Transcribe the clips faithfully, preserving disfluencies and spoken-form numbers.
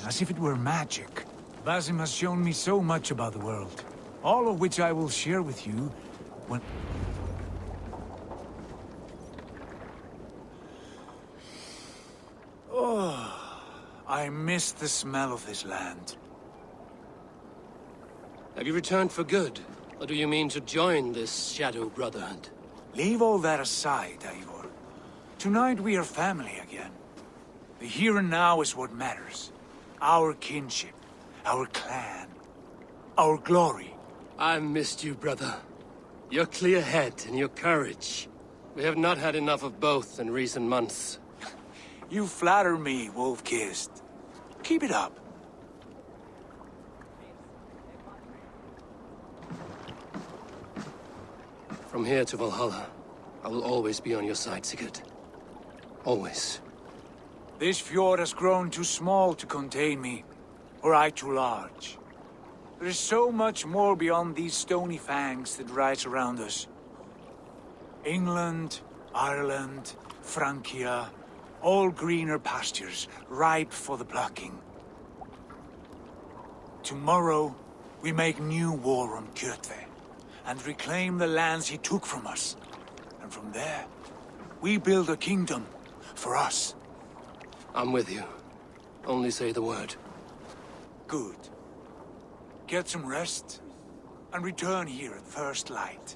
as if it were magic. Basim has shown me so much about the world, all of which I will share with you when... Oh, I miss the smell of this land. Have you returned for good? Or do you mean to join this Shadow Brotherhood? Leave all that aside, Eivor. Tonight we are family again. The here and now is what matters. Our kinship, our clan, our glory. I've missed you, brother. Your clear head and your courage. We have not had enough of both in recent months. You flatter me, Wolf-Kissed. Keep it up. From here to Valhalla, I will always be on your side, Sigurd. Always. This fjord has grown too small to contain me, or I too large. There is so much more beyond these stony fangs that rise around us. England, Ireland, Francia, all greener pastures, ripe for the plucking. Tomorrow, we make new war on Kjotve, and reclaim the lands he took from us. And from there, we build a kingdom for us. I'm with you. Only say the word. Good. Get some rest, and return here at first light.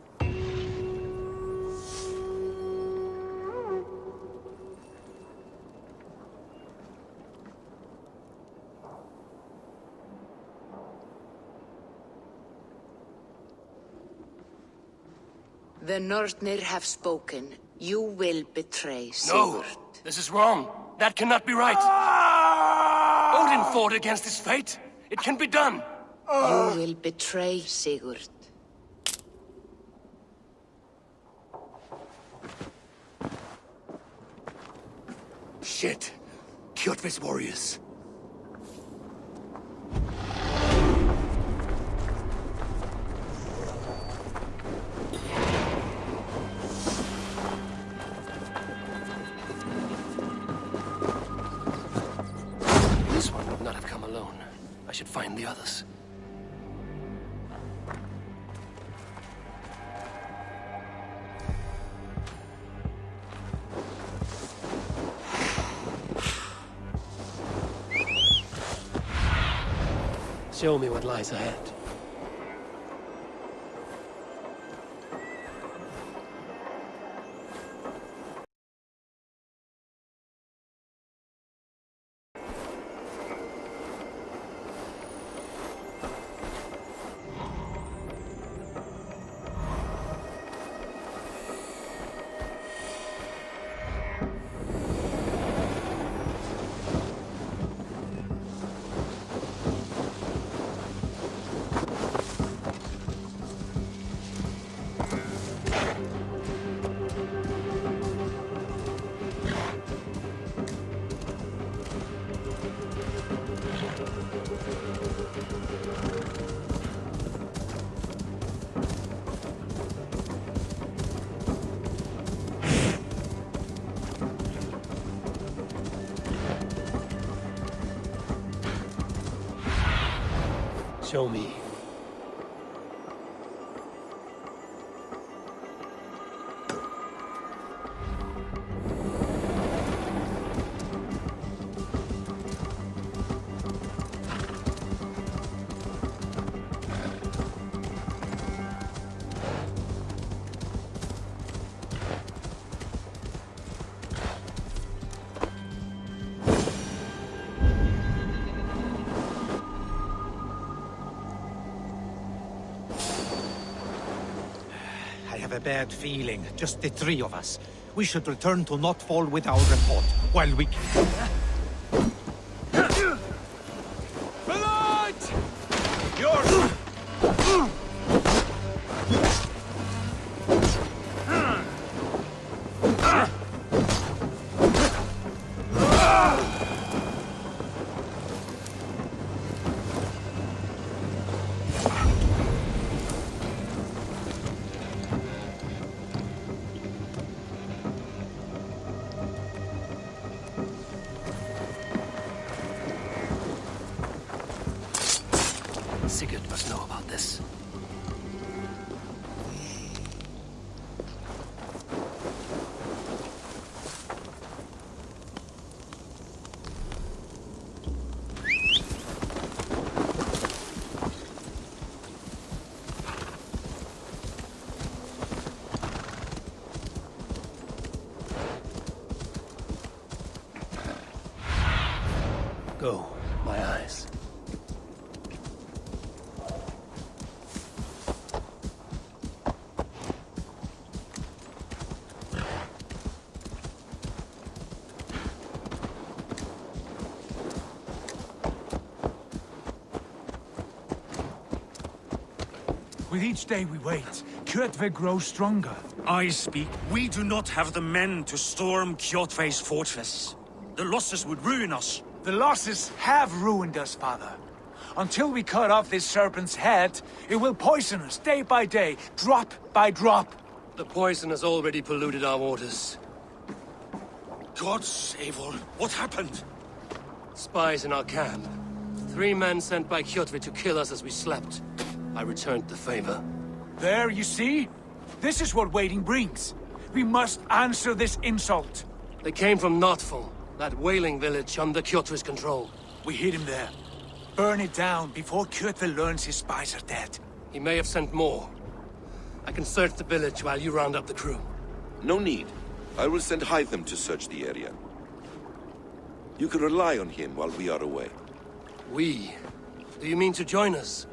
The Nornir have spoken. You will betray Sigurd. No! This is wrong! That cannot be right! Odin fought against his fate! It can be done! You will betray Sigurd. Shit! Kjotve's warriors. This one would not have come alone. I should find the others. Show me what lies ahead. Show me. I have a bad feeling. Just the three of us. We should return to Notfall with our report, while we can. Reload! Yours! Sigurd must know about this. Go, my eyes. With each day we wait, Kjotve grows stronger. I speak. We do not have the men to storm Kjotve's fortress. The losses would ruin us. The losses have ruined us, father. Until we cut off this serpent's head, it will poison us day by day, drop by drop. The poison has already polluted our waters. God save all. What happened? Spies in our camp. Three men sent by Kjotve to kill us as we slept. I returned the favor. There, you see? This is what waiting brings. We must answer this insult. They came from Notful, that whaling village under Kjotve's control. We hid him there. Burn it down before Kjotve learns his spies are dead. He may have sent more. I can search the village while you round up the crew. No need. I will send Hytham to search the area. You can rely on him while we are away. We? Do you mean to join us?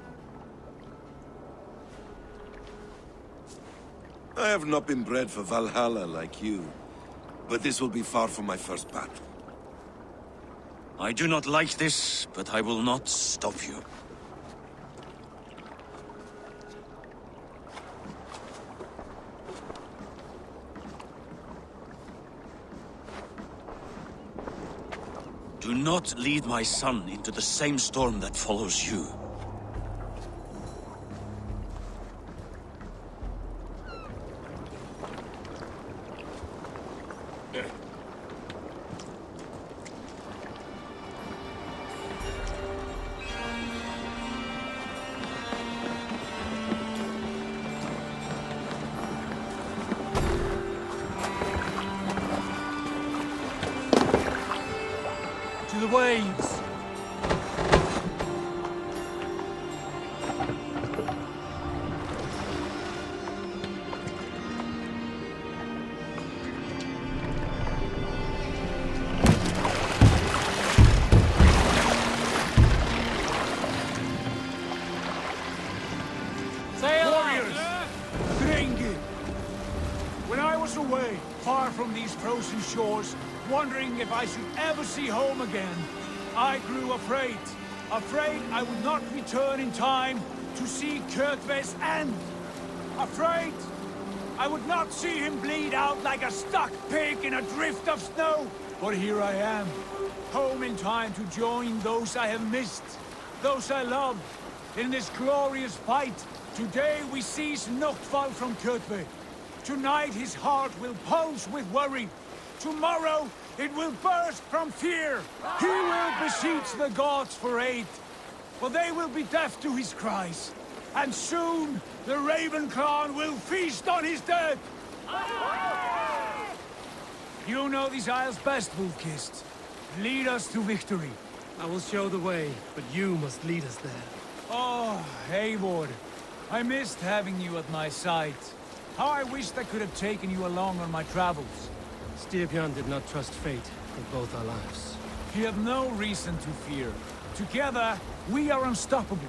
I have not been bred for Valhalla like you, but this will be far from my first battle. I do not like this, but I will not stop you. Do not lead my son into the same storm that follows you. To the waves! Warriors! Drengi! When I was away, far from these frozen shores, wondering if I should ever see home again, I grew afraid. Afraid I would not return in time to see Kjotve's end. Afraid I would not see him bleed out like a stuck pig in a drift of snow. But here I am, home in time to join those I have missed, those I love, in this glorious fight. Today we seize Notfall from Kjotve. Tonight his heart will pulse with worry. Tomorrow it will burst from fear. He will beseech the gods for aid, for they will be deaf to his cries. And soon the Raven Clan will feast on his dead. You know these isles best, Wolf-Kissed. Lead us to victory. I will show the way, but you must lead us there. Oh, Eivor. I missed having you at my side. How I wished I could have taken you along on my travels. Styrbjörn did not trust fate with both our lives. You have no reason to fear. Together, we are unstoppable.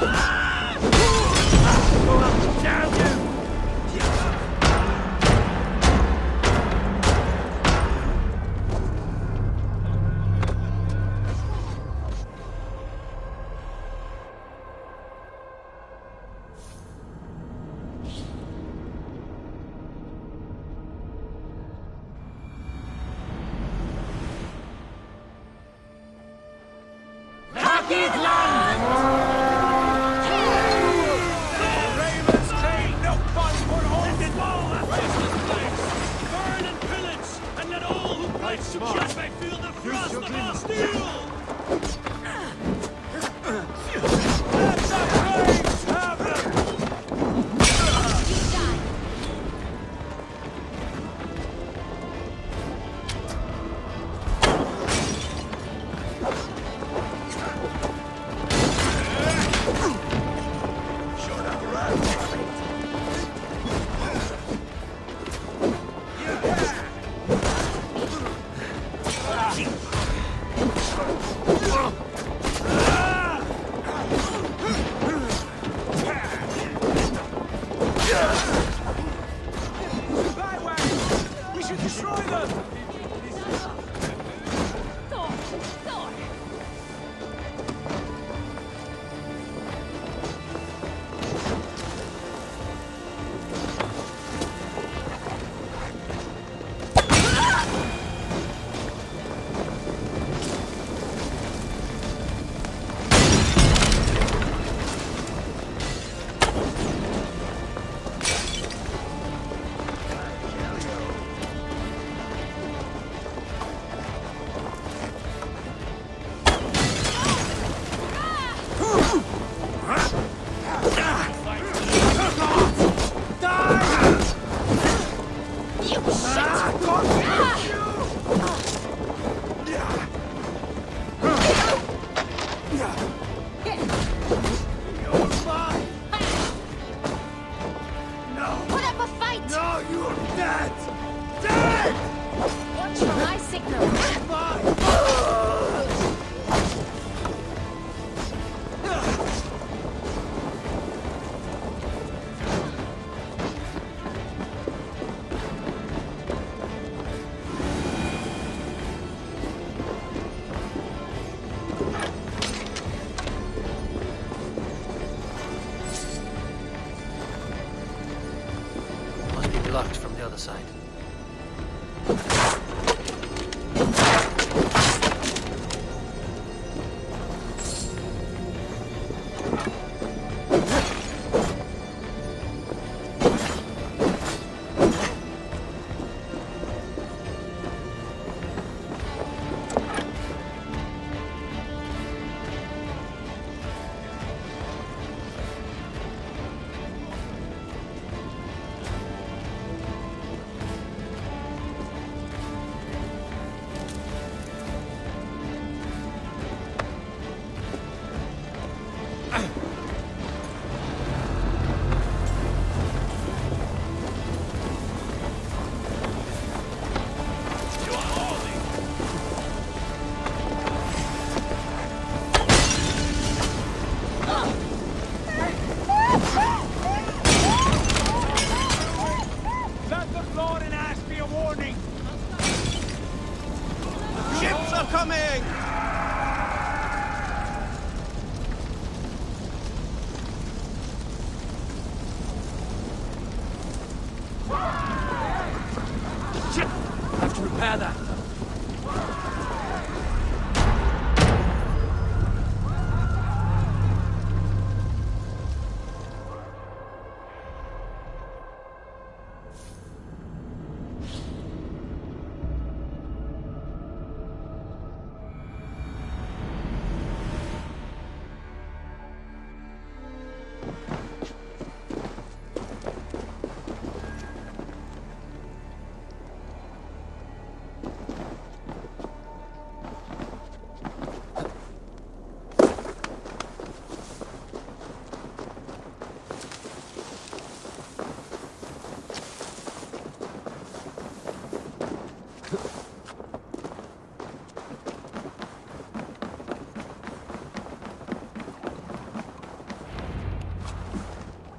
Locked from the other side.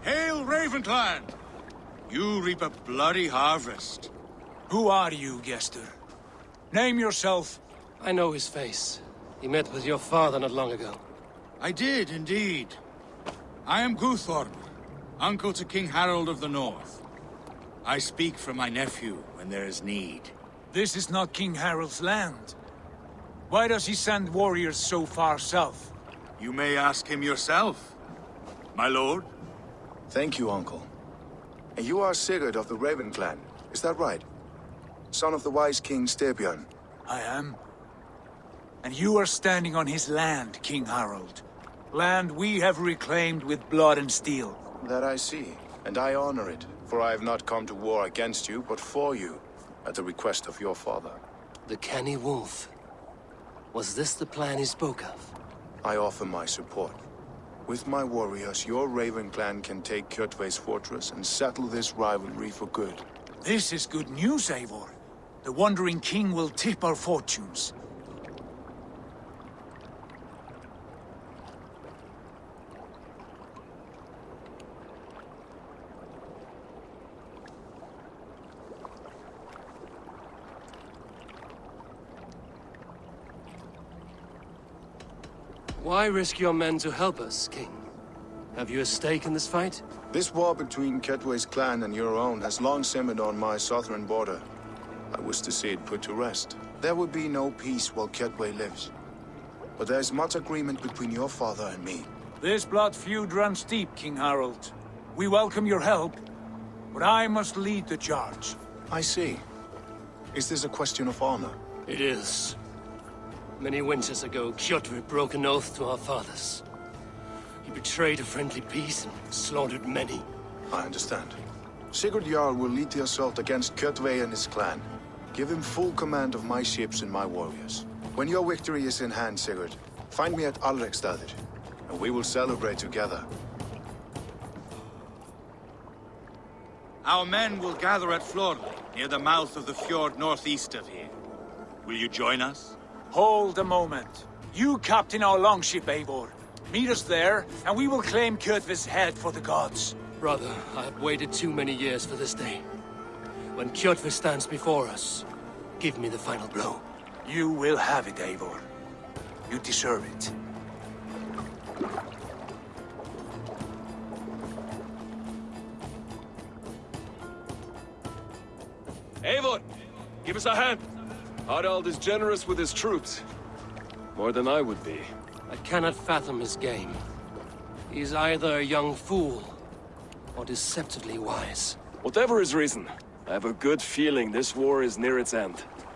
Hail, Ravenclan! You reap a bloody harvest. Who are you, Gester? Name yourself. I know his face. He met with your father not long ago. I did, indeed. I am Guthorm, uncle to King Harold of the North. I speak for my nephew when there is need. This is not King Harold's land. Why does he send warriors so far south? You may ask him yourself, my lord. Thank you, uncle. And you are Sigurd of the Raven clan, is that right? Son of the wise King Styrbjörn. I am. And you are standing on his land, King Harold. Land we have reclaimed with blood and steel. That I see, and I honor it, for I have not come to war against you, but for you, at the request of your father. The Canny Wolf. Was this the plan he spoke of? I offer my support. With my warriors, your Raven clan can take Kjotve's fortress and settle this rivalry for good. This is good news, Eivor. The Wandering King will tip our fortunes. Why risk your men to help us, King? Have you a stake in this fight? This war between Kjotve's clan and your own has long simmered on my southern border. I wish to see it put to rest. There will be no peace while Kjotve lives. But there's much agreement between your father and me. This blood feud runs deep, King Harold. We welcome your help, but I must lead the charge. I see. Is this a question of honor? It is. Many winters ago, Kjotve broke an oath to our fathers. He betrayed a friendly peace and slaughtered many. I understand. Sigurd Jarl will lead the assault against Kjotve and his clan. Give him full command of my ships and my warriors. When your victory is in hand, Sigurd, find me at Alrekstadir, and we will celebrate together. Our men will gather at Florley, near the mouth of the fjord northeast of here. Will you join us? Hold a moment. You captain our longship, Eivor. Meet us there, and we will claim Kjotve's head for the gods. Brother, I have waited too many years for this day. When Kjotve stands before us, give me the final blow. You will have it, Eivor. You deserve it. Eivor, give us a hand. Harald is generous with his troops. More than I would be. I cannot fathom his game. He's either a young fool, or deceptively wise. Whatever his reason, I have a good feeling this war is near its end.